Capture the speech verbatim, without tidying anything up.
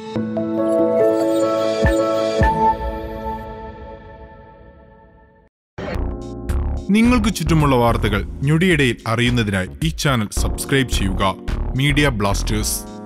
നിങ്ങൾക്ക് ചുറ്റുമുള്ള വാർത്തകൾ ഞൊടിയിടയിൽ അറിയുന്നതിനായി ഈ ചാനൽ സബ്സ്ക്രൈബ് ചെയ്യുക. Media Blasters.